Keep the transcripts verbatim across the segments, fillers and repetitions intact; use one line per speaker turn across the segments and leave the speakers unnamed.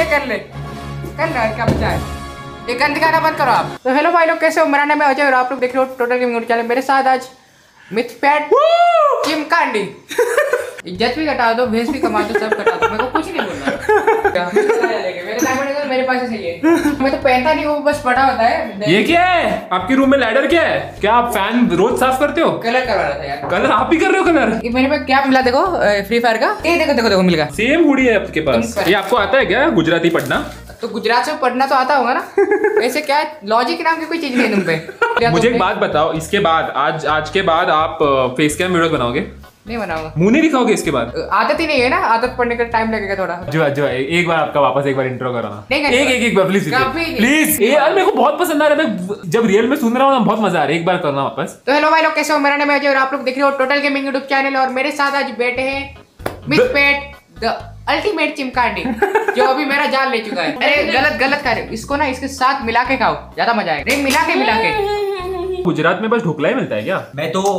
कर ले कर ले क्या बचा है। ये गंद गाना बंद करो आप। तो हेलो भाई लोग, कैसे हो? मेरा नाम है अजय और आप लोग देख रहे हो टोटल गेमिंग चैनल। मेरे साथ आज मिथपैट चिमकांडी। इज्जत भी घटा दो, भेस भी कमा दो, सब घटा दो, मेरे को कुछ नहीं बोलना। मेरे डायमंड मेरे पास सही है, मैं तो पहनता नहीं हूँ, बस पड़ा होता है।
ये क्या है आपके रूम में? लैडर क्या है? क्या आप फैन रोज साफ करते हो?
कलर करवा रहा था यार।
कलर आप ही कर रहे हो? कलर
ये मेरे पे क्या मिला देखो, फ्री फायर का। ये देखो देखो देखो मिल गया।
सेम हुडी है आपके पास। ये आपको आता है क्या गुजराती पढ़ना?
तो गुजरात से पढ़ना तो आता होगा ना। ऐसे क्या लॉजिक नाम की कोई चीज नहीं है तुम पे।
मुझे एक बात बताओ, इसके बाद आज आज के बाद आप फेस कैम वीडियोस बनाओगे?
नहीं बनाऊंगा।
मुंह नहीं दिखाओगे इसके बाद?
आदत ही नहीं है ना, आदत पड़ने का टाइम लगेगा थोड़ा।
जो जो एक बार आपका वापस एक बार इंट्रो कराना।
नहीं
एक एक एक बार प्लीज प्लीज। ये यार मेरे को बहुत पसंद आ रहा है, जब रियल में सुन रहा हूँ ना बहुत मजा आ रहा है। एक बार करना वापस।
तो हेलो भाई लोग, कैसे हो? मेरा नाम है अजय और आप लोग देख रहे हो टोटल गेमिंग यूट्यूब चैनल। और मेरे साथ आज बैठे हैं मिथपैट द अल्टीमेट चिमकांडी, जो अभी मेरा जान ले चुका है। अरे गलत गलत खा रहे हो, इसको ना इसके साथ मिला के खाओ, ज्यादा मजा आएगा। नहीं मिला के मिला के।
गुजरात में बस ढोकला ही मिलता है क्या?
मैं तो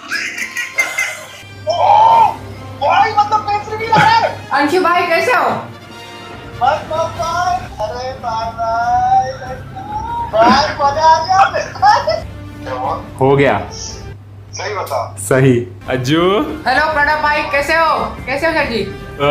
भाई मतलब पेंसिल भी ला रहा है।
अंशु भाई कैसे हो?
बस बस भाई, अरे भाई भाई भाई मजा आ गया।
हो गया
सही बता।
सही। अज्जू
हेलो प्रणव भाई, कैसे हो? कैसे हो सर जी?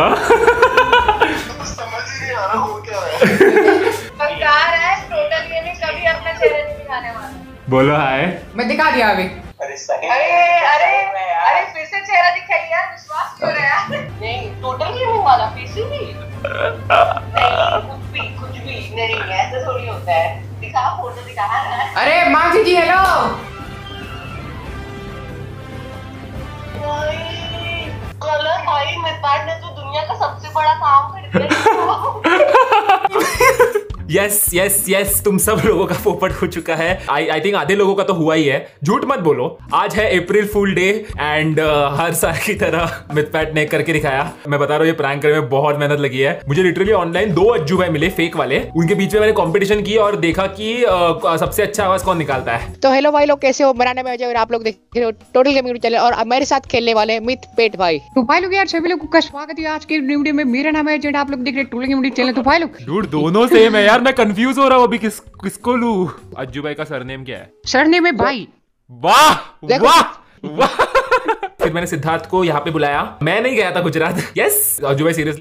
समझ ही नहीं आ रहा हो क्या है।
सरकार है टोटल गेमिंग कभी अपना चेहरा नहीं दिखाने वाला।
बोलो हाय।
मैं दिखा दिया अभी।
अरे सही।
अरे अरे अरे फिर से चेहरा दिखाई यार, विश्वास क्यों रहा यार? नहीं टोटल गेमिंग वाला फिर से भी नहीं, कुछ भी कुछ भी नहीं, ऐसा थोड़ी होता है। दिखा फोटो दिखा।
अरे मानसी जी हेलो।
कलर भाई मिथपैट ने तो दुनिया का सबसे बड़ा काम कर दिया।
यस यस यस, तुम सब लोगों का पोपट हो चुका है। आई आई थिंक आधे लोगों का तो हुआ ही है। झूठ मत बोलो, आज है अप्रैल फूल डे एंड हर साल की तरह मिथपैट ने करके दिखाया। मैं बता रहा हूँ ये प्रैंक करने में बहुत मेहनत लगी है। मुझे लिटरली ऑनलाइन दो अज्जू भाई मिले फेक वाले, उनके बीच में मैंने कंपटीशन की और देखा कि uh, सबसे अच्छा आवाज कौन निकालता है।
तो हेलो भाई लोग, कैसे हो? मेरा नाम है अजय और आप लोग देख रहे हो टोटल गेमिंग चैनल। और मेरे साथ खेलने वाले मिथपैट भाई। तो भाई लोग यार सभी लोगों का स्वागत है आज के वीडियो में। मेरा नाम है अजय, आप लोग देख रहे हो टोटल गेमिंग चैनल। तो भाई लोग
डूड दोनों सेम है यार, मैं कंफ्यूज हो रहा हूँ अभी किस किसको लूं। अज्जू भाई का सरनेम क्या है?
सरनेम है भाई।
वाह वाह वाह। फिर मैंने सिद्धार्थ को यहाँ पे बुलाया। मैं नहीं गया था गुजरात। यस अज्जू भाई सीरियसली